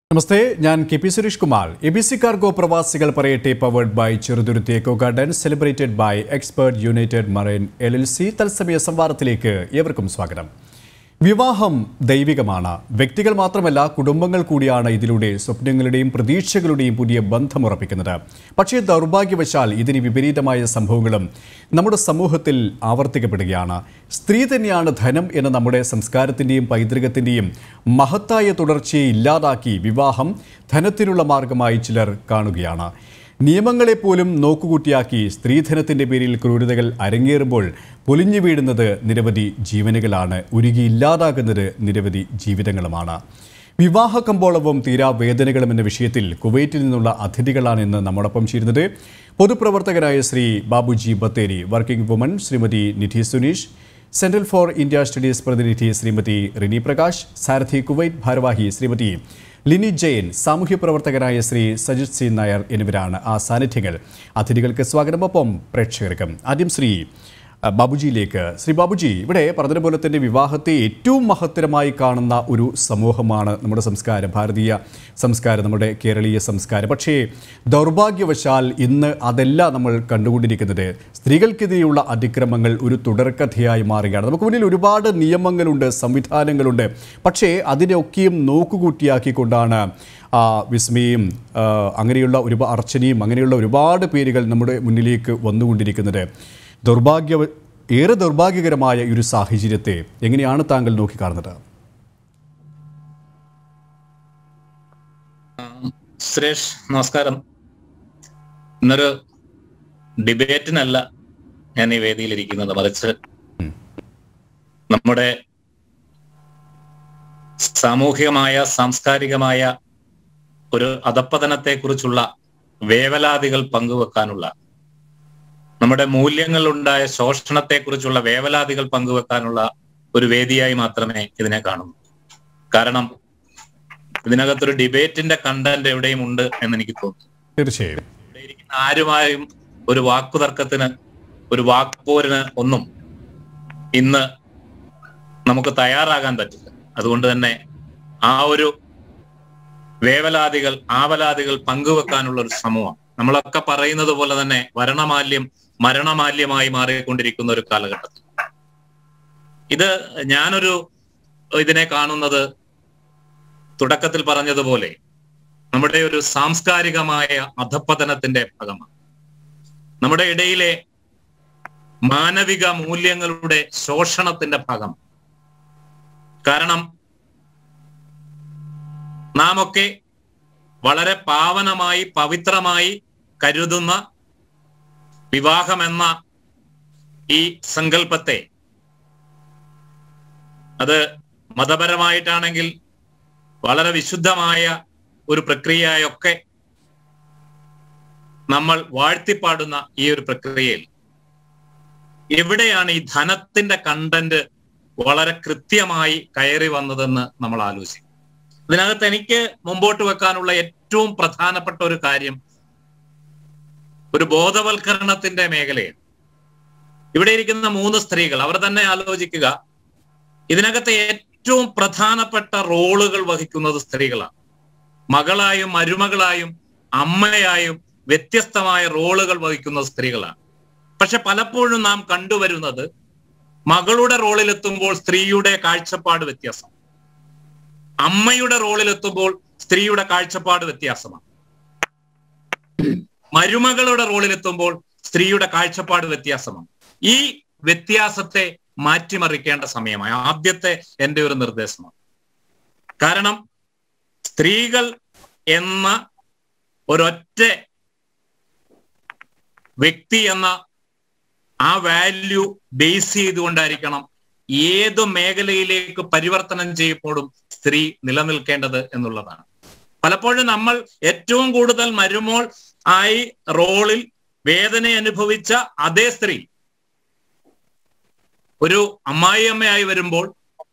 നമസ്തേ, ഞാൻ K P. Suresh Kumar. ABC cargo പ്രവാസികൾ പറയട്ടെ powered by Cheruthuruthy eco garden, celebrated by expert united marine LLC തത്സമയ സംവാദത്തിലേക്ക് ഏവർക്കും സ്വാഗതം. വിവാഹം ദൈവികമാണ്. വ്യക്തികൾ മാത്രമല്ല, കുടുംബങ്ങൾ കൂടിയാണ് ഇതിലൂടെ സ്വപ്നങ്ങളുടെയും പ്രതീക്ഷകളുടെയും പുതിയ ബന്ധമുറപ്പിക്കുന്നത്. പക്ഷേ ദൗർഭാഗ്യവശാൽ ഇതിന് വിപരീതമായ സംഭവങ്ങളും നമ്മുടെ സമൂഹത്തിൽ ആവർത്തിക്കപ്പെടുകയാണ്. സ്ത്രീ തന്നെയാണ് ധനം എന്ന നമ്മുടെ സംസ്കാരത്തിൻ്റെയും പൈതൃകത്തിൻ്റെയും മഹത്തായ തുടർച്ചയെ ഇല്ലാതാക്കി വിവാഹം ധനത്തിനുള്ള മാർഗമായി ചിലർ കാണുകയാണ്. നിയമങ്ങളെപ്പോലും നോക്കുകൂട്ടിയാക്കി സ്ത്രീധനത്തിൻ്റെ പേരിൽ ക്രൂരതകൾ അരങ്ങേറുമ്പോൾ പൊലിഞ്ഞു വീഴുന്നത് നിരവധി ജീവനുകളാണ്, ഉരുകിയില്ലാതാകുന്നത് നിരവധി ജീവിതങ്ങളുമാണ്. വിവാഹ കമ്പോളവും തീരാവേദനകളും എന്ന വിഷയത്തിൽ കുവൈറ്റിൽ നിന്നുള്ള അതിഥികളാണ് ഇന്ന് നമ്മോടൊപ്പം ചേരുന്നത്. പൊതുപ്രവർത്തകരായ Shri Babuji Bathery, working woman Shrimati Nidhi Suneesh, central for India studies പ്രതിനിധി ശ്രീമതി റിനി പ്രകാശ്, സാരഥി കുവൈറ്റ് ഭാരവാഹി ശ്രീമതി ലിനി ജെയിൻ, സാമൂഹ്യ പ്രവർത്തകരായ ശ്രീ സജിത് സി നായർ എന്നിവരാണ് ആ സാന്നിധ്യങ്ങൾ. അതിഥികൾക്ക് സ്വാഗതമൊപ്പം പ്രേക്ഷകർക്കും. ആദ്യം ശ്രീ ബാബുജിയിലേക്ക്. ശ്രീ ബാബുജി, ഇവിടെ പറഞ്ഞതുപോലെ തന്നെ വിവാഹത്തെ ഏറ്റവും മഹത്തരമായി കാണുന്ന ഒരു സമൂഹമാണ് നമ്മുടെ സംസ്കാരം, ഭാരതീയ സംസ്കാരം, നമ്മുടെ കേരളീയ സംസ്കാരം. പക്ഷേ ദൗർഭാഗ്യവശാൽ ഇന്ന് അതല്ല നമ്മൾ കണ്ടുകൊണ്ടിരിക്കുന്നത്. സ്ത്രീകൾക്കെതിരെയുള്ള അതിക്രമങ്ങൾ ഒരു തുടർക്കഥയായി മാറുകയാണ്. നമുക്ക് മുന്നിൽ ഒരുപാട് നിയമങ്ങളുണ്ട്, സംവിധാനങ്ങളുണ്ട്. പക്ഷേ അതിനെയൊക്കെയും നോക്കുകൂട്ടിയാക്കിക്കൊണ്ടാണ് വിസ്മയും അങ്ങനെയുള്ള ഒരുപാട് അർച്ചനയും അങ്ങനെയുള്ള ഒരുപാട് പേരുകൾ നമ്മുടെ മുന്നിലേക്ക് വന്നുകൊണ്ടിരിക്കുന്നത്. ഏറെ ദൗർഭാഗ്യകരമായ ഒരു സാഹചര്യത്തെ എങ്ങനെയാണ് താങ്കൾ നോക്കിക്കാണുന്നത്? സുരേഷ്, നമസ്കാരം. ഇന്നൊരു ഡിബേറ്റിനല്ല ഞാൻ ഈ വേദിയിലിരിക്കുന്നത്, മറിച്ച് നമ്മുടെ സാമൂഹികമായ സാംസ്കാരികമായ ഒരു അധപ്പതനത്തെക്കുറിച്ചുള്ള വേവലാതികൾ പങ്കുവെക്കാനുള്ള, നമ്മുടെ മൂല്യങ്ങളുണ്ടായ ശോഷണത്തെക്കുറിച്ചുള്ള വേവലാതികൾ പങ്കുവെക്കാനുള്ള ഒരു വേദിയായി മാത്രമേ ഇതിനെ കാണുന്നു. കാരണം ഇതിനകത്തൊരു ഡിബേറ്റിന്റെ കണ്ടന്റ് എവിടെയും ഉണ്ട് എന്ന് എനിക്ക് തോന്നുന്നു. തീർച്ചയായും ഇവിടെ ഇരിക്കുന്ന ആരുമായും ഒരു വാക്കുതർക്കത്തിന്, ഒരു വാക്പോരിന് ഒന്നും ഇന്ന് നമുക്ക് തയ്യാറാകാൻ പറ്റില്ല. അതുകൊണ്ട് തന്നെ ആ ഒരു ആവലാതികൾ പങ്കുവെക്കാനുള്ള ഒരു ശ്രമമാണ്. നമ്മളൊക്കെ പറയുന്നത് പോലെ തന്നെ മരണമാല്യമായി മാറിക്കൊണ്ടിരിക്കുന്ന ഒരു കാലഘട്ടത്തിൽ ഇതിനെ കാണുന്നത് തുടക്കത്തിൽ പറഞ്ഞതുപോലെ നമ്മുടെ ഒരു സാംസ്കാരികമായ അധപ്പതനത്തിന്റെ ഭാഗമാണ്. നമ്മുടെ ഇടയിലെ മാനവിക മൂല്യങ്ങളുടെ ശോഷണത്തിന്റെ ഭാഗം. കാരണം നാം ഒക്കെ വളരെ പാവനമായി പവിത്രമായി കരുതുന്ന വിവാഹമെന്ന ഈ സങ്കല്പത്തെ, അത് മതപരമായിട്ടാണെങ്കിൽ വളരെ വിശുദ്ധമായ ഒരു പ്രക്രിയയൊക്കെ നമ്മൾ വാഴ്ത്തിപ്പാടുന്ന ഈ ഒരു പ്രക്രിയയിൽ എവിടെയാണ് ഈ ധനത്തിന്റെ കണ്ടന്റ് വളരെ കൃത്യമായി കയറി വന്നതെന്ന് നമ്മൾ ആലോചിക്കും. ഇതിനകത്ത് എനിക്ക് മുമ്പോട്ട് വെക്കാനുള്ള ഏറ്റവും പ്രധാനപ്പെട്ട ഒരു കാര്യം ഒരു ബോധവൽക്കരണത്തിന്റെ മേഖലയാണ്. ഇവിടെ ഇരിക്കുന്ന 3 സ്ത്രീകൾ, അവർ തന്നെ ആലോചിക്കുക, ഇതിനകത്തെ ഏറ്റവും പ്രധാനപ്പെട്ട റോളുകൾ വഹിക്കുന്നത് സ്ത്രീകളാണ്. മകളായും മരുമകളായും അമ്മയായും വ്യത്യസ്തമായ റോളുകൾ വഹിക്കുന്ന സ്ത്രീകളാണ്. പക്ഷെ പലപ്പോഴും നാം കണ്ടുവരുന്നത് മകളുടെ റോളിലെത്തുമ്പോൾ സ്ത്രീയുടെ കാഴ്ചപ്പാട് വ്യത്യാസം, അമ്മയുടെ റോളിലെത്തുമ്പോൾ സ്ത്രീയുടെ കാഴ്ചപ്പാട് വ്യത്യാസമാണ്, മരുമകളുടെ റോളിലെത്തുമ്പോൾ സ്ത്രീയുടെ കാഴ്ചപ്പാട് വ്യത്യാസമാണ്. ഈ വ്യത്യാസത്തെ മാറ്റിമറിക്കേണ്ട സമയമായി ആദ്യത്തെ എൻ്റെ ഒരു നിർദ്ദേശമാണ്. കാരണം സ്ത്രീകൾ എന്ന ഒരൊറ്റ വ്യക്തി എന്ന ആ വാല്യൂ ബേസ് ചെയ്തുകൊണ്ടായിരിക്കണം ഏത് മേഖലയിലേക്ക് പരിവർത്തനം ചെയ്യപ്പോഴും സ്ത്രീ നിലനിൽക്കേണ്ടത് എന്നുള്ളതാണ്. പലപ്പോഴും നമ്മൾ ഏറ്റവും കൂടുതൽ മരുമോൾ ആയി റോളിൽ വേദന അനുഭവിച്ച അതേ സ്ത്രീ ഒരു അമ്മായിയമ്മയായി വരുമ്പോൾ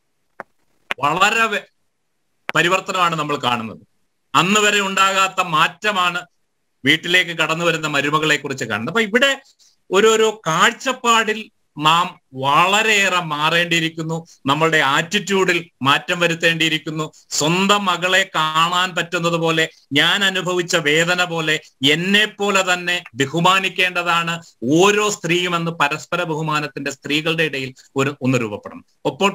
വളരെ പരിവർത്തനമാണ് നമ്മൾ കാണുന്നത്. അന്ന് വരെ ഉണ്ടാകാത്ത മാറ്റമാണ് വീട്ടിലേക്ക് കടന്നു വരുന്ന മരുമകളെ കുറിച്ച് കാണുന്നത്. അപ്പൊ ഇവിടെ ഒരു കാഴ്ചപ്പാടിൽ നാം വളരെയേറെ മാറേണ്ടിയിരിക്കുന്നു. നമ്മളുടെ ആറ്റിറ്റ്യൂഡിൽ മാറ്റം വരുത്തേണ്ടിയിരിക്കുന്നു. സ്വന്തം മകളെ കാണാൻ പറ്റുന്നത് പോലെ, ഞാൻ അനുഭവിച്ച വേദന പോലെ എന്നെ പോലെ തന്നെ ബഹുമാനിക്കേണ്ടതാണ് ഓരോ സ്ത്രീയും എന്ന് പരസ്പര ബഹുമാനത്തിന്റെ സ്ത്രീകളുടെ ഇടയിൽ ഒന്ന് രൂപപ്പെടണം. ഒപ്പോൾ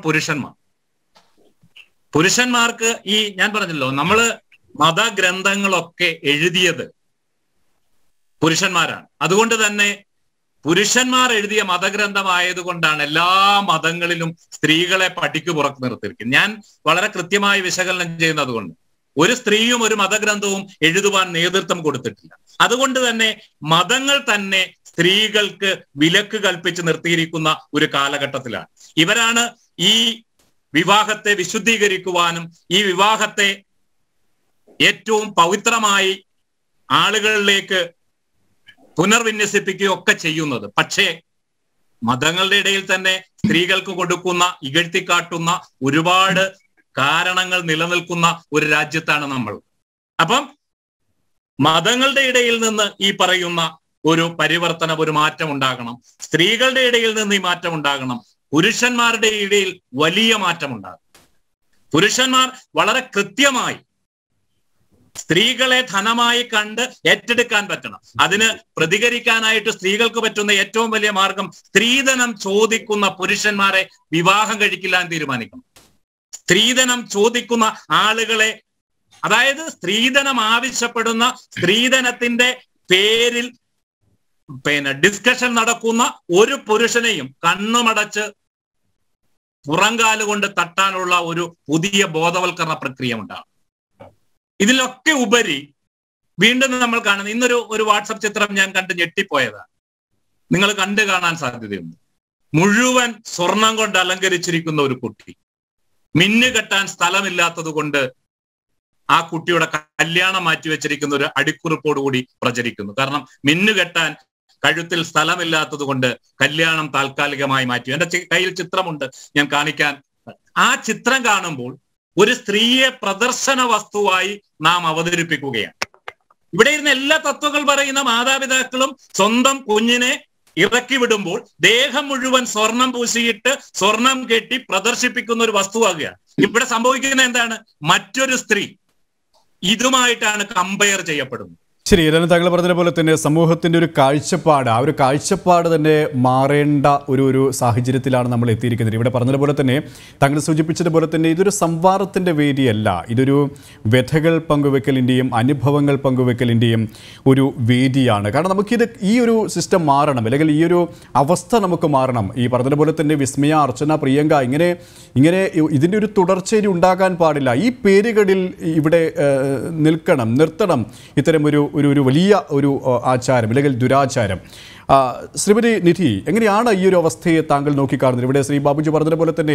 പുരുഷന്മാർക്ക് ഈ ഞാൻ പറഞ്ഞല്ലോ, നമ്മള് മതഗ്രന്ഥങ്ങളൊക്കെ എഴുതിയത് പുരുഷന്മാരാണ്. അതുകൊണ്ട് തന്നെ പുരുഷന്മാർ എഴുതിയ മതഗ്രന്ഥമായതുകൊണ്ടാണ് എല്ലാ മതങ്ങളിലും സ്ത്രീകളെ പടിക്ക് പുറത്ത് നിർത്തിയിരിക്കുന്നത്. ഞാൻ വളരെ കൃത്യമായി വിശകലനം ചെയ്യുന്നത് കൊണ്ട് ഒരു സ്ത്രീയും ഒരു മതഗ്രന്ഥവും എഴുതുവാൻ നേതൃത്വം കൊടുത്തിട്ടില്ല. അതുകൊണ്ട് തന്നെ മതങ്ങൾ തന്നെ സ്ത്രീകൾക്ക് വിലക്ക് കൽപ്പിച്ച് നിർത്തിയിരിക്കുന്ന ഒരു കാലഘട്ടത്തിലാണ്. ഇവരാണ് ഈ വിവാഹത്തെ വിശുദ്ധീകരിക്കുവാനും ഈ വിവാഹത്തെ ഏറ്റവും പവിത്രമായി ആളുകളിലേക്ക് പുനർവിന്യസിപ്പിക്കുകയൊക്കെ ചെയ്യുന്നത്. പക്ഷേ മതങ്ങളുടെ ഇടയിൽ തന്നെ സ്ത്രീകൾക്ക് കൊടുക്കുന്ന, ഇകഴ്ത്തിക്കാട്ടുന്ന ഒരുപാട് കാരണങ്ങൾ നിലനിൽക്കുന്ന ഒരു രാജ്യത്താണ് നമ്മൾ. അപ്പം മതങ്ങളുടെ ഇടയിൽ നിന്ന് ഈ പറയുന്ന ഒരു പരിവർത്തനം, ഒരു മാറ്റം ഉണ്ടാകണം. സ്ത്രീകളുടെ ഇടയിൽ നിന്ന് ഈ മാറ്റം ഉണ്ടാകണം. പുരുഷന്മാരുടെ ഇടയിൽ വലിയ മാറ്റം ഉണ്ടാകും. പുരുഷന്മാർ വളരെ കൃത്യമായി സ്ത്രീകളെ ധനമായി കണ്ട് ഏറ്റെടുക്കാൻ പറ്റണം. അതിന് പ്രതികരിക്കാനായിട്ട് സ്ത്രീകൾക്ക് പറ്റുന്ന ഏറ്റവും വലിയ മാർഗം സ്ത്രീധനം ചോദിക്കുന്ന പുരുഷന്മാരെ വിവാഹം കഴിക്കില്ലാൻ തീരുമാനിക്കണം. സ്ത്രീധനം ചോദിക്കുന്ന ആളുകളെ, അതായത് സ്ത്രീധനം ആവശ്യപ്പെടുന്ന, സ്ത്രീധനത്തിന്റെ പേരിൽ ഡിസ്കഷൻ നടക്കുന്ന ഒരു പുരുഷനെയും കണ്ണുമടച്ച് പുറങ്കാലുകൊണ്ട് തട്ടാനുള്ള ഒരു പുതിയ ബോധവൽക്കരണ പ്രക്രിയ ഉണ്ടാകും. ഇതിലൊക്കെ ഉപരി വീണ്ടും നമ്മൾ കാണുന്ന ഇന്നൊരു വാട്സപ്പ് ചിത്രം ഞാൻ കണ്ട് ഞെട്ടിപ്പോയതാണ്. നിങ്ങൾ കണ്ടു കാണാൻ സാധ്യതയുണ്ട്. മുഴുവൻ സ്വർണം കൊണ്ട് അലങ്കരിച്ചിരിക്കുന്ന ഒരു കുട്ടി. മിന്നു കെട്ടാൻ സ്ഥലമില്ലാത്തത് കൊണ്ട് ആ കുട്ടിയുടെ കല്യാണം മാറ്റിവെച്ചിരിക്കുന്ന ഒരു അടിക്കുറിപ്പോടുകൂടി പ്രചരിക്കുന്നു. കാരണം മിന്നു കെട്ടാൻ കഴുത്തിൽ സ്ഥലമില്ലാത്തത് കൊണ്ട് കല്യാണം താൽക്കാലികമായി മാറ്റി. എന്റെ കയ്യിൽ ചിത്രമുണ്ട്, ഞാൻ കാണിക്കാൻ. ആ ചിത്രം കാണുമ്പോൾ ഒരു സ്ത്രീയെ പ്രദർശന വസ്തുവായി നാം അവതരിപ്പിക്കുകയാണ്. ഇവിടെ ഇരുന്ന് എല്ലാ തത്വങ്ങൾ പറയുന്ന മാതാപിതാക്കളും സ്വന്തം കുഞ്ഞിനെ ഇറക്കി വിടുമ്പോൾ ദേഹം മുഴുവൻ സ്വർണം പൂശിയിട്ട് സ്വർണം കെട്ടി പ്രദർശിപ്പിക്കുന്ന ഒരു വസ്തുവാകുകയാണ്. ഇവിടെ സംഭവിക്കുന്നത് എന്താണ്? മറ്റൊരു സ്ത്രീ ഇതുമായിട്ടാണ് കമ്പയർ ചെയ്യപ്പെടുന്നത്. ശരി, ഇതാണ് താങ്കൾ പറഞ്ഞതുപോലെ തന്നെ സമൂഹത്തിൻ്റെ ഒരു കാഴ്ചപ്പാട്, ആ ഒരു കാഴ്ചപ്പാട് തന്നെ മാറേണ്ട ഒരു സാഹചര്യത്തിലാണ് നമ്മൾ എത്തിയിരിക്കുന്നത്. ഇവിടെ പറഞ്ഞതുപോലെ തന്നെ താങ്കൾ സൂചിപ്പിച്ചതുപോലെ തന്നെ ഇതൊരു സംവാദത്തിൻ്റെ വേദിയല്ല, ഇതൊരു വ്യഥകൾ പങ്കുവെക്കലിൻ്റെയും അനുഭവങ്ങൾ പങ്കുവെക്കലിൻ്റെയും ഒരു വേദിയാണ്. കാരണം നമുക്കിത് ഈ ഒരു സിസ്റ്റം മാറണം, അല്ലെങ്കിൽ ഈ ഒരു അവസ്ഥ നമുക്ക് മാറണം. ഈ പറഞ്ഞതുപോലെ തന്നെ വിസ്മയ, അർച്ചന, പ്രിയങ്ക, ഇങ്ങനെ ഇതിൻ്റെ ഒരു തുടർച്ചയിൽ ഉണ്ടാകാൻ പാടില്ല. ഈ പേരുകളിൽ ഇവിടെ നിർത്തണം ഇത്തരം ഒരു വലിയ ഒരു ആചാരം അല്ലെങ്കിൽ ദുരാചാരം. ശ്രീമതി നിധി, എങ്ങനെയാണ് ഈ ഒരു അവസ്ഥയെ താങ്കൾ നോക്കിക്കാണുന്നത്? ഇവിടെ ശ്രീ ബാബുജി പറഞ്ഞതുപോലെ തന്നെ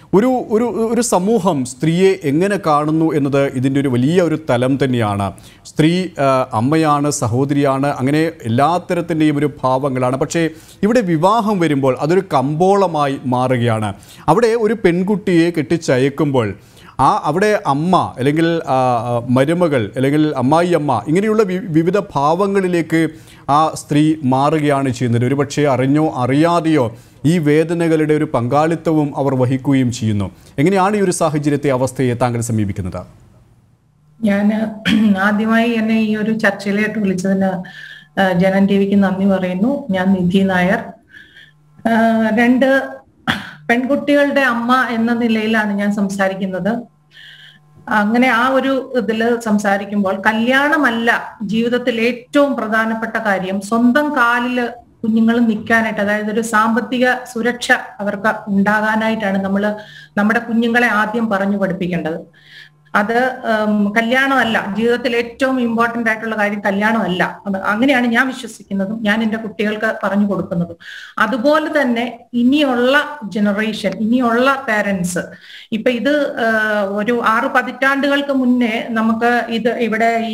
ഒരു സമൂഹം സ്ത്രീയെ എങ്ങനെ കാണുന്നു എന്നത് ഇതിൻ്റെ ഒരു വലിയ ഒരു തലം തന്നെയാണ്. സ്ത്രീ അമ്മയാണ്, സഹോദരിയാണ്, അങ്ങനെ എല്ലാ തരത്തിൻ്റെയും ഒരു ഭാവങ്ങളാണ്. പക്ഷേ ഇവിടെ വിവാഹം വരുമ്പോൾ അതൊരു കമ്പോളമായി മാറുകയാണ്. അവിടെ ഒരു പെൺകുട്ടിയെ കെട്ടിച്ചയക്കുമ്പോൾ അവിടെ അമ്മ അല്ലെങ്കിൽ മരുമകൾ അല്ലെങ്കിൽ അമ്മായിയമ്മ ഇങ്ങനെയുള്ള വിവിധ ഭാവങ്ങളിലേക്ക് ആ സ്ത്രീ മാറുകയാണ് ചെയ്യുന്നത്. ഒരുപക്ഷെ അറിഞ്ഞോ അറിയാതെയോ ഈ വേദനകളുടെ ഒരു പങ്കാളിത്തവും അവർ വഹിക്കുകയും ചെയ്യുന്നു. എങ്ങനെയാണ് ഈ ഒരു സാഹചര്യത്തെ, അവസ്ഥയെ താങ്കൾ സമീപിക്കുന്നത്? ഞാൻ ആദ്യമായി എന്നെ ഈ ഒരു ചർച്ചയിലേക്ക് വിളിച്ചതിന് ജനൻ ടിവിക്ക് നന്ദി പറയുന്നു. ഞാൻ നിധി നായർ. രണ്ട് പെൺകുട്ടികളുടെ അമ്മ എന്ന നിലയിലാണ് ഞാൻ സംസാരിക്കുന്നത്. അങ്ങനെ ആ ഒരു ഇതിൽ സംസാരിക്കുമ്പോൾ കല്യാണമല്ല ജീവിതത്തിൽ ഏറ്റവും പ്രധാനപ്പെട്ട കാര്യം. സ്വന്തം കാലില് കുഞ്ഞുങ്ങൾ നിൽക്കാനായിട്ട്, അതായത് ഒരു സാമ്പത്തിക സുരക്ഷ അവർക്ക് ഉണ്ടാകാനായിട്ടാണ് നമ്മൾ നമ്മുടെ കുഞ്ഞുങ്ങളെ ആദ്യം പറഞ്ഞു പഠിപ്പിക്കേണ്ടത്. അത് കല്യാണമല്ല, ജീവിതത്തിൽ ഏറ്റവും ഇമ്പോർട്ടൻ്റ് ആയിട്ടുള്ള കാര്യം കല്യാണമല്ല. അങ്ങനെയാണ് ഞാൻ വിശ്വസിക്കുന്നതും ഞാൻ എൻ്റെ കുട്ടികൾക്ക് പറഞ്ഞു കൊടുക്കുന്നതും. അതുപോലെ തന്നെ ഇനിയുള്ള ജനറേഷൻ, ഇനിയുള്ള പാരൻസ്, ഇപ്പൊ ഇത് ഒരു 6 പതിറ്റാണ്ടുകൾക്ക് മുന്നേ നമുക്ക് ഇവിടെ ഈ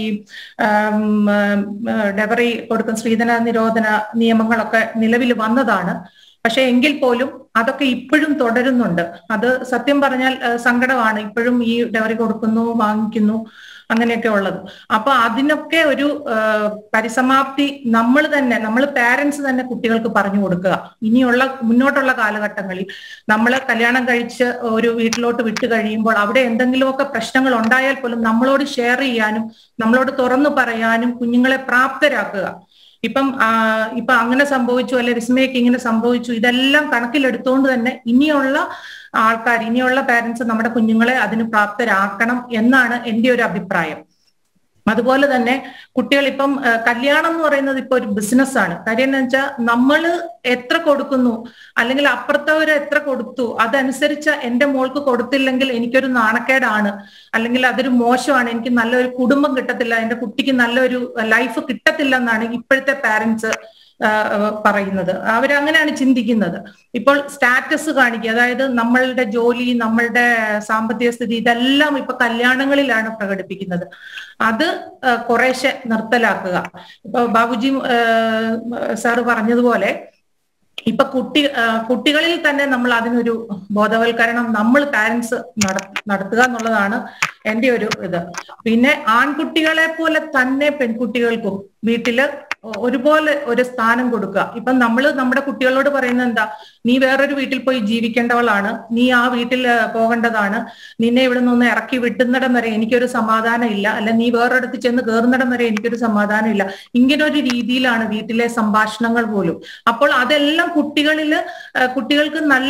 ഡെവറി കൊടുക്കുന്ന സ്ത്രീധന നിരോധന നിയമങ്ങളൊക്കെ നിലവിൽ വന്നതാണ്. പക്ഷെ എങ്കിൽ പോലും അതൊക്കെ ഇപ്പോഴും തുടരുന്നുണ്ട്. അത് സത്യം പറഞ്ഞാൽ സങ്കടമാണ്. ഇപ്പോഴും ഈ ഡെവറി കൊടുക്കുന്നു, വാങ്ങിക്കുന്നു. അങ്ങനെയൊക്കെ ഉള്ളത്. അപ്പൊ അതിനൊക്കെ ഒരു പരിസമാപ്തി നമ്മൾ പാരന്റ്സ് തന്നെ കുട്ടികൾക്ക് പറഞ്ഞു കൊടുക്കുക. ഇനിയുള്ള മുന്നോട്ടുള്ള കാലഘട്ടങ്ങളിൽ നമ്മൾ കല്യാണം കഴിച്ച് ഒരു വീട്ടിലോട്ട് വിട്ടു കഴിയുമ്പോൾ അവിടെ എന്തെങ്കിലുമൊക്കെ പ്രശ്നങ്ങൾ ഉണ്ടായാൽ പോലും നമ്മളോട് ഷെയർ ചെയ്യാനും നമ്മളോട് തുറന്നു പറയാനും കുഞ്ഞുങ്ങളെ പ്രാപ്തരാക്കുക. ഇപ്പം അങ്ങനെ സംഭവിച്ചു, അല്ലെ വിസ്മയ്ക്ക് ഇങ്ങനെ സംഭവിച്ചു, ഇതെല്ലാം കണക്കിലെടുത്തുകൊണ്ട് തന്നെ ഇനിയുള്ള പാരന്റ്സ് നമ്മുടെ കുഞ്ഞുങ്ങളെ അതിന് പ്രാപ്തരാക്കണം എന്നാണ് എൻ്റെ ഒരു അഭിപ്രായം. അതുപോലെ തന്നെ കുട്ടികൾ ഇപ്പം കല്യാണം എന്ന് പറയുന്നത് ഇപ്പൊ ഒരു ബിസിനസ്സാണ്. കാര്യം എന്ന് വെച്ചാൽ നമ്മൾ എത്ര കൊടുക്കുന്നു, അല്ലെങ്കിൽ അപ്പുറത്തവർ എത്ര കൊടുത്തു, അതനുസരിച്ച് എൻ്റെ മോൾക്ക് കൊടുത്തില്ലെങ്കിൽ എനിക്കൊരു നാണക്കേടാണ്, അല്ലെങ്കിൽ അതൊരു മോശമാണ്, എനിക്ക് നല്ലൊരു കുടുംബം കിട്ടത്തില്ല, എൻ്റെ കുട്ടിക്ക് നല്ലൊരു ലൈഫ് കിട്ടത്തില്ല എന്നാണ് ഇപ്പോഴത്തെ പാരന്റ്സ് പറയുന്നത്. അവരങ്ങനെയാണ് ചിന്തിക്കുന്നത്. ഇപ്പോൾ സ്റ്റാറ്റസ് കാണിക്കുക, അതായത് നമ്മളുടെ ജോലി, നമ്മളുടെ സാമ്പത്തിക സ്ഥിതി, ഇതെല്ലാം ഇപ്പൊ കല്യാണങ്ങളിലാണ് പ്രകടിപ്പിക്കുന്നത്. അത് കുറേശ്ശെ നിർത്തലാക്കുക. ഇപ്പൊ ബാബുജി സാറ് പറഞ്ഞതുപോലെ ഇപ്പൊ കുട്ടികളിൽ തന്നെ നമ്മൾ അതിനൊരു ബോധവൽക്കരണം നമ്മൾ പാരന്റ്സ് നടത്തുക എന്നുള്ളതാണ് എൻ്റെ ഒരു ഇത്. പിന്നെ ആൺകുട്ടികളെ പോലെ തന്നെ പെൺകുട്ടികൾക്കും വീട്ടില് ഒരുപോലെ ഒരു സ്ഥാനം കൊടുക്കുക. ഇപ്പം നമ്മുടെ കുട്ടികളോട് പറയുന്നത് എന്താ, നീ വേറൊരു വീട്ടിൽ പോയി ജീവിക്കേണ്ടവളാണ്, നീ ആ വീട്ടിൽ പോകേണ്ടതാണ്, നിന്നെ ഇവിടെ നിന്ന് ഇറക്കി വിട്ടുന്നിടം വരെ എനിക്കൊരു സമാധാനം ഇല്ല, അല്ല നീ വേറൊരിടത്ത് ചെന്ന് കയറുന്നിടം വരെ എനിക്കൊരു സമാധാനം ഇല്ല. ഇങ്ങനെ ഒരു രീതിയിലാണ് വീട്ടിലെ സംഭാഷണങ്ങൾ പോലും. അപ്പോൾ അതെല്ലാം കുട്ടികൾക്ക് നല്ല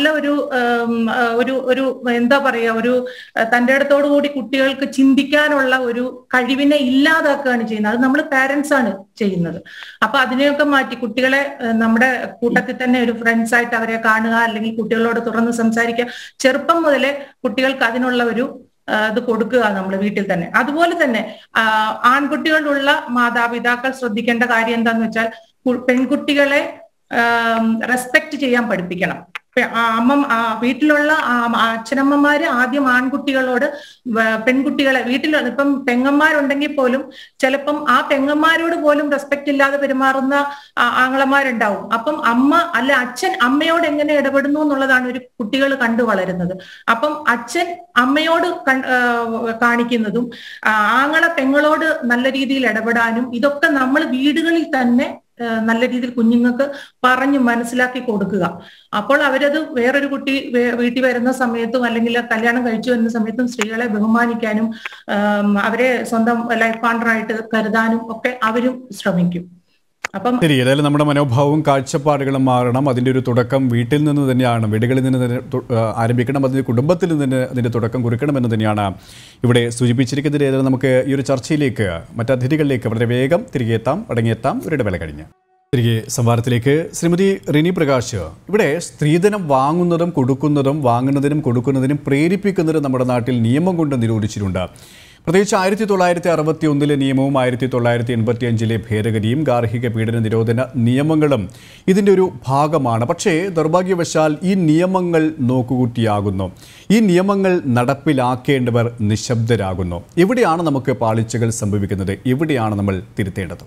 ഒരു എന്താ പറയാ, ഒരു തൻ്റെ ഇടത്തോടു കൂടി കുട്ടികൾക്ക് ചിന്തിക്കാനുള്ള ഒരു കഴിവിനെ ഇല്ലാതാക്കുകയാണ് ചെയ്യുന്നത്. അത് നമ്മൾ പാരന്റ്സ് ആണ് ചെയ്യുന്നത്. അപ്പൊ അതിനെയൊക്കെ മാറ്റി കുട്ടികളെ നമ്മുടെ കൂട്ടത്തിൽ തന്നെ ഒരു ഫ്രണ്ട്സ് ആയിട്ട് അവരെ കാണുക, അല്ലെങ്കിൽ കുട്ടികളോട് തുറന്ന് സംസാരിക്കുക. ചെറുപ്പം മുതലേ കുട്ടികൾക്ക് അതിനുള്ള ഒരു ഇത് കൊടുക്കുക നമ്മൾ വീട്ടിൽ തന്നെ. അതുപോലെ തന്നെ ആൺകുട്ടികളുള്ള മാതാപിതാക്കൾ ശ്രദ്ധിക്കേണ്ട കാര്യം എന്താന്ന് വെച്ചാൽ പെൺകുട്ടികളെ റെസ്പെക്ട് ചെയ്യാൻ പഠിപ്പിക്കണം. വീട്ടിലുള്ള അച്ഛനമ്മമാര് ആദ്യം ആൺകുട്ടികളോട് പെൺകുട്ടികളെ ഇപ്പം പെങ്ങന്മാരുണ്ടെങ്കിൽ പോലും ചിലപ്പം ആ പെങ്ങന്മാരോട് പോലും റെസ്പെക്ട് ഇല്ലാതെ പെരുമാറുന്ന ആങ്ങളമാരുണ്ടാവും. അപ്പം അച്ഛൻ അമ്മയോട് എങ്ങനെ ഇടപെടുന്നു എന്നുള്ളതാണ് ഒരു കുട്ടികൾ കണ്ടു വളരുന്നത്. അപ്പം അച്ഛൻ അമ്മയോട് കാണിക്കുന്നതും ആങ്ങള പെങ്ങളോട് നല്ല രീതിയിൽ ഇടപെടാനും ഇതൊക്കെ നമ്മൾ വീടുകളിൽ തന്നെ നല്ല രീതിയിൽ കുഞ്ഞുങ്ങൾക്ക് പറഞ്ഞു മനസ്സിലാക്കി കൊടുക്കുക. അപ്പോൾ അവരത് വേറൊരു കുട്ടി വീട്ടിൽ വരുന്ന സമയത്തും അല്ലെങ്കിൽ കല്യാണം കഴിച്ചു വരുന്ന സമയത്തും സ്ത്രീകളെ ബഹുമാനിക്കാനും അവരെ സ്വന്തം ലൈഫ് പാർട്ണറായിട്ട് കരുതാനും ഒക്കെ അവരും ശ്രമിക്കും. ശരി, ഏതായാലും നമ്മുടെ മനോഭാവവും കാഴ്ചപ്പാടുകളും മാറണം. അതിൻ്റെ ഒരു തുടക്കം വീട്ടിൽ നിന്ന് തന്നെയാണ്, വീടുകളിൽ നിന്ന് തന്നെ ആരംഭിക്കണം. അതിൻ്റെ കുടുംബത്തിൽ നിന്ന് അതിൻ്റെ തുടക്കം കുറിക്കണമെന്ന് തന്നെയാണ് ഇവിടെ സൂചിപ്പിച്ചിരിക്കുന്നത്. ഏതായാലും നമുക്ക് ഈ ഒരു ചർച്ചയിലേക്ക് മറ്റതിഥികളിലേക്ക് വളരെ വേഗം തിരികെ അടങ്ങിയെത്താം ഒരു ഇടവേള കഴിഞ്ഞ്. തിരികെ സംവാദത്തിലേക്ക്. ശ്രീമതി റിനി പ്രകാശ്, ഇവിടെ സ്ത്രീധനം വാങ്ങുന്നതിനും കൊടുക്കുന്നതിനും പ്രേരിപ്പിക്കുന്നതിനും നമ്മുടെ നാട്ടിൽ നിയമം കൊണ്ട് നിരോധിച്ചിട്ടുണ്ട്. പ്രത്യേകിച്ച് 1961 നിയമവും 1985 ഭേദഗതിയും ഗാർഹിക പീഡന നിരോധന നിയമങ്ങളും ഇതിൻ്റെ ഒരു ഭാഗമാണ്. പക്ഷേ ദൗർഭാഗ്യവശാൽ ഈ നിയമങ്ങൾ നോക്കുകൂട്ടിയാകുന്നു. ഈ നിയമങ്ങൾ നടപ്പിലാക്കേണ്ടവർ നിശബ്ദരാകുന്നു. എവിടെയാണ് നമുക്ക് പാളിച്ചകൾ സംഭവിക്കുന്നത്? എവിടെയാണ് നമ്മൾ തിരുത്തേണ്ടത്?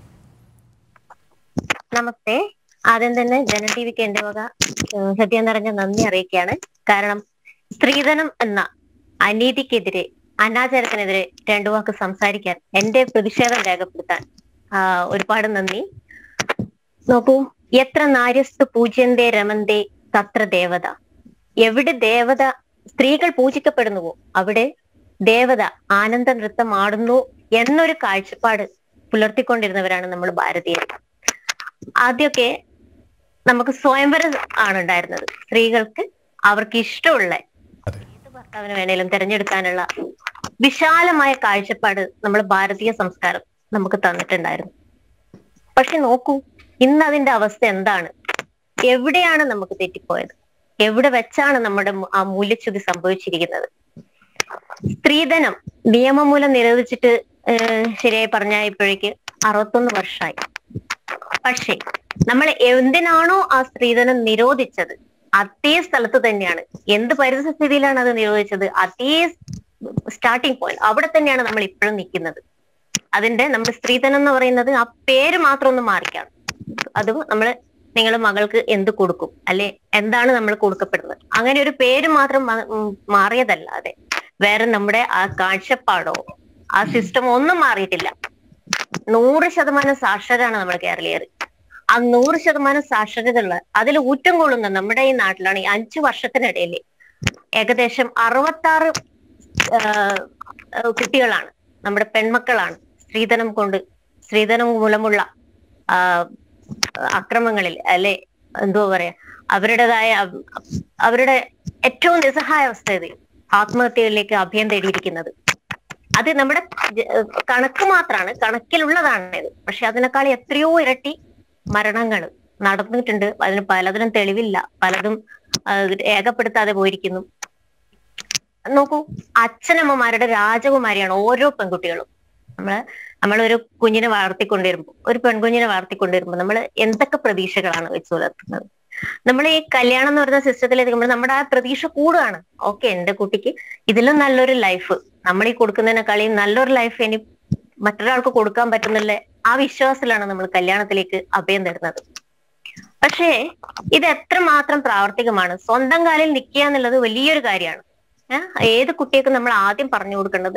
നമസ്തേ. ആദ്യം തന്നെ ജന ടിവിക്ക് എന്റെ വക ഹൃദയം നിറഞ്ഞ നന്ദി അറിയിക്കുകയാണ്. കാരണം സ്ത്രീധനം എന്ന അനീതിക്കെതിരെ, അനാചാരത്തിനെതിരെ രണ്ടു വാക്ക് സംസാരിക്കാൻ, എന്റെ പ്രതിഷേധം രേഖപ്പെടുത്താൻ ഒരുപാട് നന്ദി. നോക്കൂ, എത്ര നാര്യസ്തു പൂജ്യന്തേ രമന്തേ തത്ര ദേവത. എവിടെ ദേവത, സ്ത്രീകൾ പൂജിക്കപ്പെടുന്നുവോ അവിടെ ദേവത ആനന്ദ നൃത്തം ആടുന്നു എന്നൊരു കാഴ്ചപ്പാട് പുലർത്തിക്കൊണ്ടിരുന്നവരാണ് നമ്മൾ ഭാരതീയർ. ആദ്യമൊക്കെ നമുക്ക് സ്വയംവരം ആണ് ഉണ്ടായിരുന്നത്. സ്ത്രീകൾക്ക് അവർക്ക് ഇഷ്ടമുള്ള ഭർത്താവിന് വേണേലും തിരഞ്ഞെടുക്കാനുള്ള വിശാലമായ കാഴ്ചപ്പാട് നമ്മൾ ഭാരതീയ സംസ്കാരം നമുക്ക് തന്നിട്ടുണ്ടായിരുന്നു. പക്ഷെ നോക്കൂ, ഇന്ന് അതിന്റെ അവസ്ഥ എന്താണ്? എവിടെയാണ് നമുക്ക് തെറ്റിപ്പോയത്? എവിടെ വെച്ചാണ് നമ്മുടെ ആ മൂല്യച്യുതി സംഭവിച്ചിരിക്കുന്നത്? സ്ത്രീധനം നിയമം മൂലം നിരോധിച്ചിട്ട് ശരിയായി പറഞ്ഞാൽ ഇപ്പോഴേക്ക് 61 വർഷമായി. പക്ഷെ നമ്മൾ എന്തിനാണോ ആ സ്ത്രീധനം നിരോധിച്ചത് അതേ സ്ഥലത്ത് തന്നെയാണ്, എന്ത് പരിസ്ഥിതിയിലാണ് അത് നിരോധിച്ചത്, അതേ സ്റ്റാർട്ടിങ് പോയിന്റ് അവിടെ തന്നെയാണ് നമ്മൾ ഇപ്പോഴും നിൽക്കുന്നത്. അതിന്റെ നമ്മുടെ സ്ത്രീധനം എന്ന് പറയുന്നത് ആ പേര് മാത്രം ഒന്ന് മാറിക്കാണ്. അതും നിങ്ങൾ മകൾക്ക് എന്ത് കൊടുക്കും, അല്ലെ എന്താണ് നമ്മൾ കൊടുക്കപ്പെടുന്നത്, അങ്ങനെ ഒരു പേര് മാത്രം മാറിയതല്ലാതെ വേറെ നമ്മുടെ ആ കാഴ്ചപ്പാടോ ആ സിസ്റ്റം ഒന്നും മാറിയിട്ടില്ല. 100% സാക്ഷരരാണ് നമ്മുടെ കേരളീയർ. ആ 100% സാക്ഷരതയുള്ള അതിൽ ഊറ്റം കൊള്ളുന്ന നമ്മുടെ ഈ നാട്ടിലാണ് ഈ 5 വർഷത്തിനിടയിൽ ഏകദേശം 66 കുട്ടികളാണ്, നമ്മുടെ പെൺമക്കളാണ് സ്ത്രീധനം മൂലമുള്ള അക്രമങ്ങളിൽ അല്ലെ എന്തോ പറയാ അവരുടെ ഏറ്റവും നിസ്സഹായ അവസ്ഥയിൽ ആത്മഹത്യയിലേക്ക് അഭയം തേടിയിരിക്കുന്നത്. അത് നമ്മുടെ കണക്ക് മാത്രമാണ്, കണക്കിലുള്ളതാണ് ഇത്. പക്ഷെ അതിനേക്കാൾ എത്രയോ ഇരട്ടി മരണങ്ങൾ നടന്നിട്ടുണ്ട്. അതിന് പലതിനും തെളിവില്ല, പലതും രേഖപ്പെടുത്താതെ പോയിരിക്കുന്നു. നോക്കൂ, അച്ഛനമ്മമാരുടെ രാജകുമാരിയാണ് ഓരോ പെൺകുട്ടികളും. നമ്മളൊരു കുഞ്ഞിനെ വളർത്തിക്കൊണ്ടിരുമ്പോൾ, ഒരു പെൺകുഞ്ഞിനെ വളർത്തിക്കൊണ്ടിരുമ്പോൾ നമ്മൾ എന്തൊക്കെ പ്രതീക്ഷകളാണ് വെച്ച് പുലർത്തുന്നത്. നമ്മൾ ഈ കല്യാണം എന്ന് പറയുന്ന സിസ്റ്റത്തിലേക്ക് നമ്മുടെ ആ പ്രതീക്ഷ കൂടുകയാണ്. ഓക്കെ, എന്റെ കുട്ടിക്ക് ഇതിലും നല്ലൊരു ലൈഫ്, നമ്മൾ ഈ കൊടുക്കുന്നതിനേക്കാളും നല്ലൊരു ലൈഫ് ഇനി മറ്റൊരാൾക്ക് കൊടുക്കാൻ പറ്റുന്നില്ല. ആ വിശ്വാസത്തിലാണ് നമ്മൾ കല്യാണത്തിലേക്ക് അഭയം തരുന്നത്. പക്ഷേ ഇത് എത്രമാത്രം പ്രാവർത്തികമാണ്? സ്വന്തം കാലിൽ നിൽക്കുക എന്നുള്ളത് വലിയൊരു കാര്യമാണ്. ഏത് കുട്ടികൾക്കും നമ്മൾ ആദ്യം പറഞ്ഞു കൊടുക്കേണ്ടത്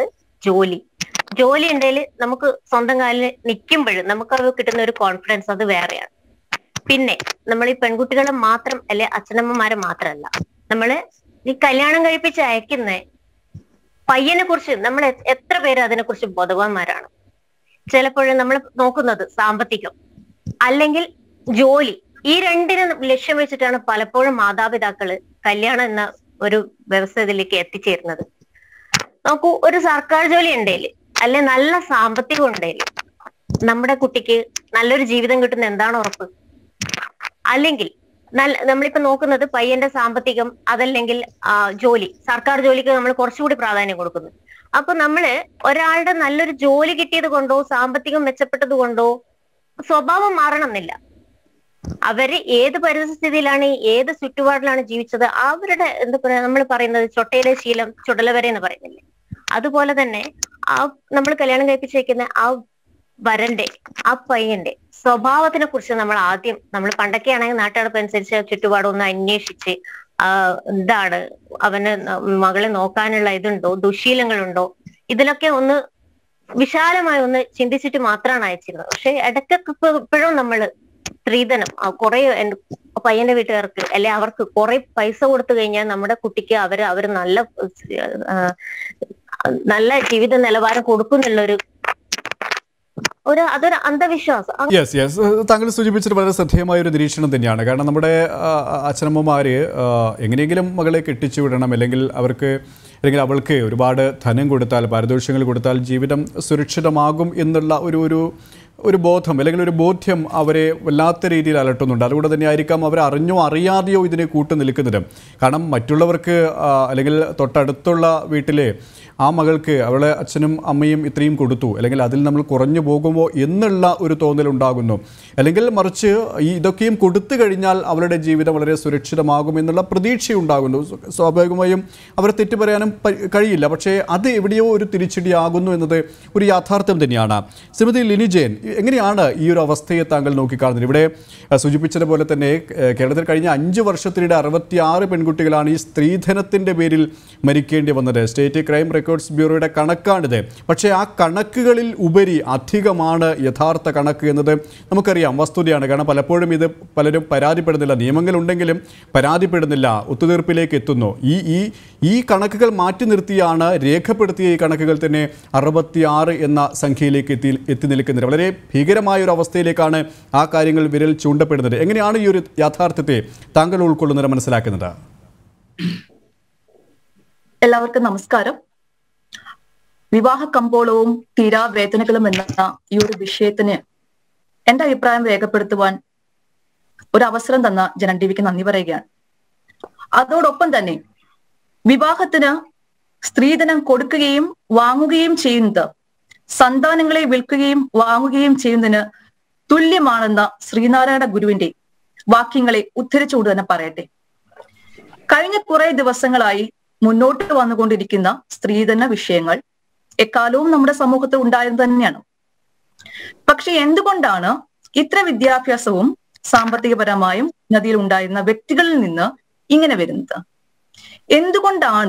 ജോലി ഉണ്ടെങ്കിൽ നമുക്ക് സ്വന്തം കാലിൽ നിൽക്കുമ്പോഴും നമുക്കത് കിട്ടുന്ന ഒരു കോൺഫിഡൻസ് അത് വേറെയാണ്. പിന്നെ നമ്മൾ ഈ പെൺകുട്ടികളെ മാത്രം അല്ലെ അച്ഛനമ്മമാരെ മാത്രമല്ല, നമ്മള് ഈ കല്യാണം കഴിപ്പിച്ച് അയക്കുന്ന പയ്യനെ കുറിച്ച് നമ്മൾ എത്ര പേര് അതിനെക്കുറിച്ച് ബോധവാന്മാരാണ്? ചിലപ്പോഴും നമ്മൾ നോക്കുന്നത് സാമ്പത്തികം അല്ലെങ്കിൽ ജോലി, ഈ രണ്ടിനും ലക്ഷ്യം വെച്ചിട്ടാണ് പലപ്പോഴും മാതാപിതാക്കള് കല്യാണം എന്ന ഒരു വ്യവസ്ഥയിലേക്ക് എത്തിച്ചേരുന്നത്. നോക്കൂ, ഒരു സർക്കാർ ജോലി ഉണ്ടെങ്കിൽ അല്ലെ നല്ല സാമ്പത്തികം ഉണ്ടെങ്കിൽ നമ്മുടെ കുട്ടിക്ക് നല്ലൊരു ജീവിതം കിട്ടുന്ന എന്താണ് ഉറപ്പ്? അല്ലെങ്കിൽ നമ്മളിപ്പോ നോക്കുന്നത് പയ്യന്റെ സാമ്പത്തികം അതല്ലെങ്കിൽ ജോലി, സർക്കാർ ജോലിക്ക് നമ്മൾ കുറച്ചുകൂടി പ്രാധാന്യം കൊടുക്കുന്നു. അപ്പൊ നമ്മള് ഒരാളുടെ നല്ലൊരു ജോലി കിട്ടിയത് കൊണ്ടോ സാമ്പത്തികം മെച്ചപ്പെട്ടത് കൊണ്ടോ സ്വഭാവം മാറണമെന്നില്ല. അവര് ഏത് പരിസ്ഥിതിയിലാണ്, ഏത് ചുറ്റുപാടിലാണ് ജീവിച്ചത്, അവരുടെ എന്താ പറയാ, നമ്മൾ പറയുന്നത് ചൊട്ടയിലെ ശീലം ചുടല വരെ എന്ന് പറയുന്നില്ലേ, അതുപോലെ തന്നെ നമ്മൾ കല്യാണം കഴിപ്പിച്ചേക്കുന്ന ആ വരന്റെ ആ പയ്യന്റെ സ്വഭാവത്തിനെ കുറിച്ച് നമ്മൾ പണ്ടൊക്കെ ആണെങ്കിൽ നാട്ടടപ്പനുസരിച്ച് ചുറ്റുപാടൊന്ന് അന്വേഷിച്ച് എന്താണ് അവന് മകളെ നോക്കാനുള്ള ഇതുണ്ടോ, ദുശീലങ്ങളുണ്ടോ, ഇതിലൊക്കെ ഒന്ന് വിശാലമായി ഒന്ന് ചിന്തിച്ചിട്ട് മാത്രമാണ് അയച്ചിരുന്നത്. പക്ഷെ ഇടയ്ക്കൊക്കെ ഇപ്പോഴും നമ്മള് സ്ത്രീധനം കുറെ പയ്യന്റെ വീട്ടുകാർക്ക് അല്ലെ അവർക്ക് കുറെ പൈസ കൊടുത്തു കഴിഞ്ഞാൽ നമ്മുടെ കുട്ടിക്ക് അവര് നല്ല ജീവിത നിലവാരം കൊടുക്കുന്നുള്ളൊരു അതൊരു അന്ധവിശ്വാസം. താങ്കൾ സൂചിപ്പിച്ചത് വളരെ ശ്രദ്ധേയമായ ഒരു നിരീക്ഷണം തന്നെയാണ്. കാരണം നമ്മുടെ അച്ഛനമ്മമാര് എങ്ങനെയെങ്കിലും മകളെ കെട്ടിച്ചു വിടണം, അല്ലെങ്കിൽ അവൾക്ക് ഒരുപാട് ധനം കൊടുത്താൽ, പാരിതോഷികങ്ങൾ കൊടുത്താൽ ജീവിതം സുരക്ഷിതമാകും എന്നുള്ള ഒരു ബോധം അല്ലെങ്കിൽ ഒരു ബോധ്യം അവരെ വല്ലാത്ത രീതിയിൽ അലട്ടുന്നുണ്ട്. അതുകൊണ്ട് തന്നെ ആയിരിക്കാം അവർ അറിഞ്ഞോ അറിയാതെയോ ഇതിനെ കൂട്ടു നിൽക്കുന്നത്. കാരണം മറ്റുള്ളവർക്ക് അല്ലെങ്കിൽ തൊട്ടടുത്തുള്ള വീട്ടിലെ ആ മകൾക്ക് അവളെ അച്ഛനും അമ്മയും ഇത്രയും കൊടുത്തു, അല്ലെങ്കിൽ അതിൽ നമ്മൾ കുറഞ്ഞു പോകുമോ എന്നുള്ള ഒരു തോന്നലുണ്ടാകുന്നു. അല്ലെങ്കിൽ മറിച്ച് ഇതൊക്കെയും കൊടുത്തു കഴിഞ്ഞാൽ അവളുടെ ജീവിതം വളരെ സുരക്ഷിതമാകുമെന്നുള്ള പ്രതീക്ഷയുണ്ടാകുന്നു. സ്വാഭാവികമായും അവരെ തെറ്റു പറയാനും കഴിയില്ല. പക്ഷേ അത് എവിടെയോ ഒരു തിരിച്ചടിയാകുന്നു എന്നത് ഒരു യാഥാർത്ഥ്യം തന്നെയാണ്. ശ്രീമതി ലിനി ജെയിൻ, എങ്ങനെയാണ് ഈ ഒരു അവസ്ഥയെ താങ്കൾ നോക്കിക്കാണുന്നത്? ഇവിടെ സൂചിപ്പിച്ചതുപോലെ തന്നെ കേരളത്തിൽ കഴിഞ്ഞ 5 വർഷത്തിനിടെ 66 പെൺകുട്ടികളാണ് ഈ സ്ത്രീധനത്തിൻ്റെ പേരിൽ മരിക്കേണ്ടി വന്നത്. സ്റ്റേറ്റ് ക്രൈം റെക്കോർഡ്സ് ബ്യൂറോയുടെ കണക്കാണിത്. പക്ഷേ ആ കണക്കുകളിൽ ഉപരി അധികമാണ് യഥാർത്ഥ കണക്ക് എന്നത് നമുക്കറിയാം, വസ്തുതയാണ്. കാരണം പലപ്പോഴും ഇത് പലരും പരാതിപ്പെടുന്നില്ല, നിയമങ്ങളുണ്ടെങ്കിലും പരാതിപ്പെടുന്നില്ല, ഒത്തുതീർപ്പിലേക്ക് എത്തുന്നു. ഈ കണക്കുകൾ മാറ്റി നിർത്തിയാണ് രേഖപ്പെടുത്തിയ ഈ കണക്കുകൾ തന്നെ 66 എന്ന സംഖ്യയിലേക്ക് എത്തി നിൽക്കുന്നത്. വളരെ ഭീകരമായ ഒരു അവസ്ഥയിലേക്കാണ് ആ കാര്യങ്ങൾ വിരൽ ചൂണ്ടപ്പെടുന്നത്. എങ്ങനെയാണ് ഈ ഒരു യാഥാർത്ഥ്യത്തെ താങ്കൾ ഉൾക്കൊള്ളുന്നത്, മനസ്സിലാക്കുന്നത്? എല്ലാവർക്കും നമസ്കാരം. വിവാഹ കമ്പോളവും തീരാവേദനകളും എന്ന ഈ ഒരു വിഷയത്തിന് എന്റെ അഭിപ്രായം രേഖപ്പെടുത്തുവാൻ ഒരു അവസരം തന്ന ജനം ടിവിക്ക് നന്ദി പറയുകയാണ്. അതോടൊപ്പം തന്നെ വിവാഹത്തിന് സ്ത്രീധനം കൊടുക്കുകയും വാങ്ങുകയും ചെയ്യുന്നത് സന്താനങ്ങളെ വിൽക്കുകയും വാങ്ങുകയും ചെയ്യുന്നതിന് തുല്യമാണെന്ന ശ്രീനാരായണ ഗുരുവിന്റെ വാക്യങ്ങളെ ഉദ്ധരിച്ചുകൊണ്ട് തന്നെ പറയട്ടെ. കഴിഞ്ഞ കുറെ ദിവസങ്ങളായി മുന്നോട്ട് വന്നുകൊണ്ടിരിക്കുന്ന സ്ത്രീധന വിഷയങ്ങൾ എക്കാലവും നമ്മുടെ സമൂഹത്തിൽ ഉണ്ടായത് തന്നെയാണ്. പക്ഷെ എന്തുകൊണ്ടാണ് ഇത്ര വിദ്യാഭ്യാസവും സാമ്പത്തികപരമായും നദിയിൽ ഉണ്ടായിരുന്ന വ്യക്തികളിൽ നിന്ന് ഇങ്ങനെ വരുന്നത്? എന്തുകൊണ്ടാണ്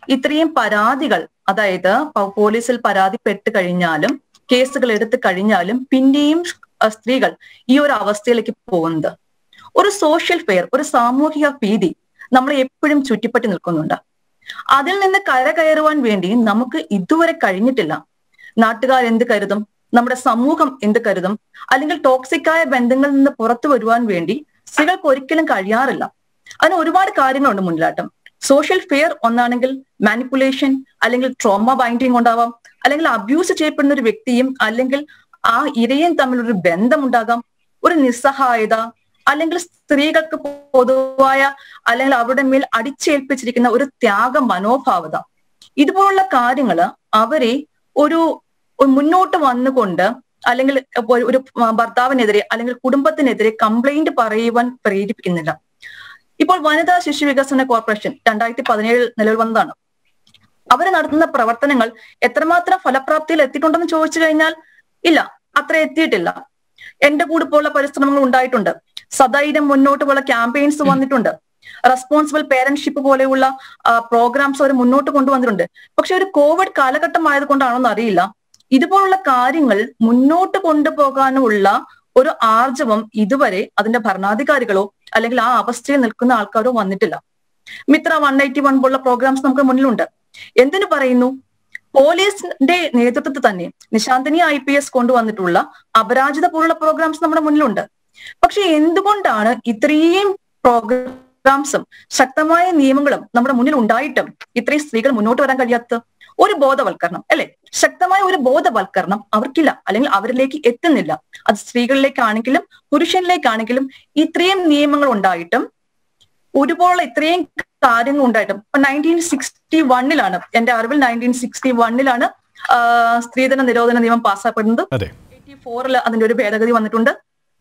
ഇത്രയും പരാതികൾ, അതായത് പോലീസിൽ പരാതിപ്പെട്ട് കഴിഞ്ഞാലും കേസുകൾ എടുത്തു കഴിഞ്ഞാലും പിന്നെയും സ്ത്രീകൾ ഈ ഒരു അവസ്ഥയിലേക്ക് പോകുന്നത്? ഒരു സോഷ്യൽ ഫെയർ, ഒരു സാമൂഹിക ഭീതി നമ്മളെ എപ്പോഴും ചുറ്റിപ്പറ്റി നിൽക്കുന്നുണ്ട്. അതിൽ നിന്ന് കരകയറുവാൻ വേണ്ടി നമുക്ക് ഇതുവരെ കഴിഞ്ഞിട്ടില്ല. നാട്ടുകാർ എന്ത് കരുതും, നമ്മുടെ സമൂഹം എന്ത് കരുതും, അല്ലെങ്കിൽ ടോക്സിക്കായ ബന്ധങ്ങളിൽ നിന്ന് പുറത്തു വരുവാൻ വേണ്ടി സ്ത്രീകൾക്ക് ഒരിക്കലും കഴിയാറില്ല. അതിന് ഒരുപാട് കാര്യങ്ങളുണ്ട് മുന്നിലാട്ടം. സോഷ്യൽ ഫെയർ ഒന്നാണെങ്കിൽ മാനിപ്പുലേഷൻ, അല്ലെങ്കിൽ ട്രോമ ബൈൻഡിങ് ഉണ്ടാവാം, അല്ലെങ്കിൽ അബ്യൂസ് ചെയ്യപ്പെടുന്ന ഒരു വ്യക്തിയും അല്ലെങ്കിൽ ആ ഇരയും തമ്മിലൊരു ബന്ധമുണ്ടാകാം, ഒരു നിസ്സഹായത, അല്ലെങ്കിൽ സ്ത്രീകൾക്ക് പൊതുവായ അല്ലെങ്കിൽ അവരുടെ മേൽ അടിച്ചേൽപ്പിച്ചിരിക്കുന്ന ഒരു ത്യാഗ മനോഭാവത. ഇതുപോലുള്ള കാര്യങ്ങള് അവരെ ഒരു മുന്നോട്ട് വന്നുകൊണ്ട് അല്ലെങ്കിൽ ഒരു ഭർത്താവിനെതിരെ അല്ലെങ്കിൽ കുടുംബത്തിനെതിരെ കംപ്ലൈന്റ് പറയുവാൻ പ്രേരിപ്പിക്കുന്നില്ല. ഇപ്പോൾ വനിതാ ശിശു വികസന കോർപ്പറേഷൻ 2017 നിലവിൽ വന്നതാണ്. അവർ നടത്തുന്ന പ്രവർത്തനങ്ങൾ എത്രമാത്രം ഫലപ്രാപ്തിയിൽ എത്തിയിട്ടുണ്ടെന്ന് ചോദിച്ചു കഴിഞ്ഞാൽ ഇല്ല, അത്ര എത്തിയിട്ടില്ല. എന്റെ കൂടെ പോലുള്ള പരിശ്രമങ്ങൾ ഉണ്ടായിട്ടുണ്ട്. സധൈര്യം മുന്നോട്ട് പോലുള്ള ക്യാമ്പയിൻസ് വന്നിട്ടുണ്ട്. റെസ്പോൺസിബിൾ പേരന്റ്ഷിപ്പ് പോലെയുള്ള പ്രോഗ്രാംസ് അവർ മുന്നോട്ട് കൊണ്ടുവന്നിട്ടുണ്ട്. പക്ഷെ ഒരു കോവിഡ് കാലഘട്ടം ആയതുകൊണ്ടാണോന്ന് അറിയില്ല, ഇതുപോലുള്ള കാര്യങ്ങൾ മുന്നോട്ട് കൊണ്ടുപോകാനുള്ള ഒരു ആർജവം ഇതുവരെ അതിന്റെ ഭരണാധികാരികളോ അല്ലെങ്കിൽ ആ അവസ്ഥയിൽ നിൽക്കുന്ന ആൾക്കാരോ വന്നിട്ടില്ല. മിത്ര 181 പോലുള്ള പ്രോഗ്രാംസ് നമുക്ക് മുന്നിലുണ്ട്. എന്തിനു പറയുന്നു? പോലീസിന്റെ നേതൃത്വത്തിൽ തന്നെ നിശാന്തിനി IPS കൊണ്ടുവന്നിട്ടുള്ള അപരാജിത പോലുള്ള പ്രോഗ്രാംസ് നമ്മുടെ മുന്നിലുണ്ട്. പക്ഷെ എന്തുകൊണ്ടാണ് ഇത്രയും പ്രോഗ്രാംസും ശക്തമായ നിയമങ്ങളും നമ്മുടെ മുന്നിൽ ഉണ്ടായിട്ടും ഇത്രയും സ്ത്രീകൾ മുന്നോട്ട് വരാൻ കഴിയാത്തത്? ഒരു ബോധവൽക്കരണം അല്ലെ, ശക്തമായ ഒരു ബോധവൽക്കരണം അവർക്കില്ല, അല്ലെങ്കിൽ അവരിലേക്ക് എത്തുന്നില്ല. അത് സ്ത്രീകളിലേക്കാണെങ്കിലും പുരുഷനിലേക്കാണെങ്കിലും ഇത്രയും നിയമങ്ങൾ ഉണ്ടായിട്ടും ഒരുപോലെ ഇത്രയും കാര്യങ്ങൾ ഉണ്ടായിട്ടും. ഇപ്പൊ 1961 എന്റെ അറിവിൽ 1961 സ്ത്രീധന നിരോധന നിയമം പാസ്സാക്കപ്പെടുന്നത്. 84 അതിന്റെ ഒരു ഭേദഗതി വന്നിട്ടുണ്ട്.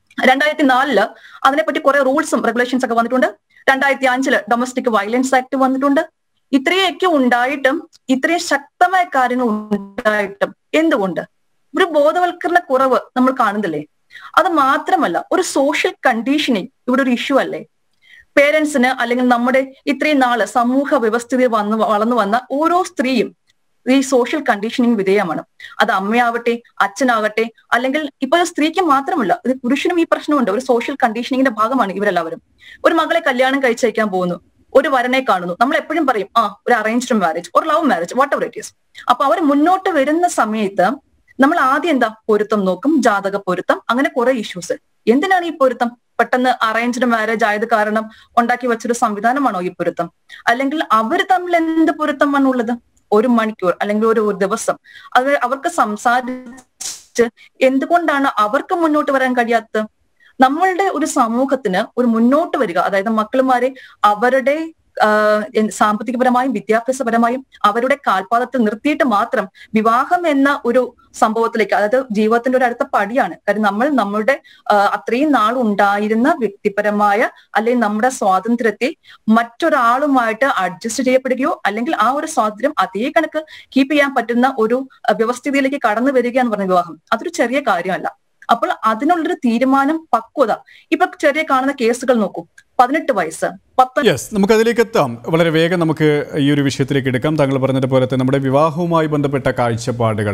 2004 അതിനെപ്പറ്റി കുറെ റൂൾസും റെഗുലേഷൻസ് ഒക്കെ വന്നിട്ടുണ്ട്. 2005 ഡൊമസ്റ്റിക് വയലൻസ് ആക്ട് വന്നിട്ടുണ്ട്. ഇത്രയൊക്കെ ഉണ്ടായിട്ടും ഇത്രയും ശക്തമായ കാര്യങ്ങൾ ഉണ്ടായിട്ടും എന്തുകൊണ്ട് ഒരു ബോധവൽക്കരണ കുറവ് നമ്മൾ കാണുന്നില്ലേ? അത് മാത്രമല്ല, ഒരു സോഷ്യൽ കണ്ടീഷനിങ് ഇവിടെ ഒരു ഇഷ്യൂ അല്ലേ? പേരൻസിന് അല്ലെങ്കിൽ നമ്മുടെ ഇത്രയും നാള് സമൂഹ വ്യവസ്ഥിതിയിൽ വളർന്നു വന്ന ഓരോ സ്ത്രീയും ഈ സോഷ്യൽ കണ്ടീഷനിങ് വിധേയമാണ്. അത് അമ്മയാവട്ടെ, അച്ഛനാകട്ടെ, അല്ലെങ്കിൽ ഇപ്പൊ സ്ത്രീക്ക് മാത്രമല്ല, ഇത് പുരുഷനും ഈ പ്രശ്നമുണ്ട്. ഒരു സോഷ്യൽ കണ്ടീഷനിങ്ങിന്റെ ഭാഗമാണ് ഇവരെല്ലാവരും. ഒരു മകളെ കല്യാണം കഴിച്ചയക്കാൻ പോകുന്നു, ഒരു വരനെ കാണുന്നു, നമ്മൾ എപ്പോഴും പറയും ഒരു അറേഞ്ച്ഡ് മാരേജ്, ഒരു love marriage, whatever it is. അപ്പൊ അവർ മുന്നോട്ട് വരുന്ന സമയത്ത് നമ്മൾ ആദ്യം എന്താ പൊരുത്തം നോക്കും, ജാതക പൊരുത്തം, അങ്ങനെ കുറെ ഇഷ്യൂസ്. എന്തിനാണ് ഈ പൊരുത്തം? പെട്ടെന്ന് അറേഞ്ച്ഡ് മാരേജ് ആയത് കാരണം ഉണ്ടാക്കി വെച്ചൊരു സംവിധാനമാണോ ഈ പൊരുത്തം? അല്ലെങ്കിൽ അവർ തമ്മിൽ എന്ത് പൊരുത്തമാണുള്ളത്? ഒരു മണിക്കൂർ അല്ലെങ്കിൽ ഒരു ദിവസം അത് അവർക്ക് സംസാരിച്ച് എന്തുകൊണ്ടാണ് അവർക്ക് മുന്നോട്ട് വരാൻ കഴിയാത്തത്? നമ്മളുടെ ഒരു സമൂഹത്തിന് ഒരു മുന്നോട്ട് വരിക, അതായത് മക്കളുമാരെ അവരുടെ സാമ്പത്തികപരമായും വിദ്യാഭ്യാസപരമായും അവരുടെ കാൽപാദത്തിൽ നിർത്തിയിട്ട് മാത്രം വിവാഹം എന്ന ഒരു സംഭവത്തിലേക്ക്, അതായത് ജീവിതത്തിന്റെ ഒരു അടുത്ത പടിയാണ്. കാര്യം നമ്മൾ നമ്മളുടെ അത്രയും നാൾ ഉണ്ടായിരുന്ന വ്യക്തിപരമായ അല്ലെങ്കിൽ നമ്മുടെ സ്വാതന്ത്ര്യത്തെ മറ്റൊരാളുമായിട്ട് അഡ്ജസ്റ്റ് ചെയ്യപ്പെടുകയോ അല്ലെങ്കിൽ ആ ഒരു സ്വാതന്ത്ര്യം അതേ കണക്ക് കീപ്പ് ചെയ്യാൻ പറ്റുന്ന ഒരു വ്യവസ്ഥിതിയിലേക്ക് കടന്നു വരിക എന്ന് പറഞ്ഞ വിവാഹം അതൊരു ചെറിയ കാര്യമല്ല. അപ്പോൾ അതിനുള്ളൊരു തീരുമാനം, പക്വത. ഇപ്പൊ ചെറിയ കാണുന്ന കേസുകൾ നോക്കൂ, 18 വയസ്സ്. നമുക്ക് അതിലേക്ക് എത്താം. വളരെ വേഗം നമുക്ക് ഈ ഒരു വിഷയത്തിലേക്ക് എടുക്കാം. താങ്കൾ പറഞ്ഞതുപോലെ തന്നെ നമ്മുടെ വിവാഹവുമായി ബന്ധപ്പെട്ട കാഴ്ചപ്പാടുകൾ,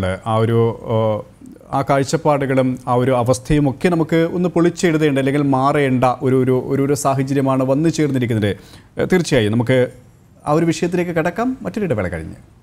ആ കാഴ്ചപ്പാടുകളും ആ ഒരു അവസ്ഥയും ഒക്കെ നമുക്ക് ഒന്ന് പൊളിച്ചെഴുതേണ്ട അല്ലെങ്കിൽ മാറേണ്ട ഒരു സാഹചര്യമാണ് വന്നു ചേർന്നിരിക്കുന്നത്. തീർച്ചയായും നമുക്ക് ആ ഒരു വിഷയത്തിലേക്ക് കടക്കാം മറ്റൊരു ഇടവേള കഴിഞ്ഞ്.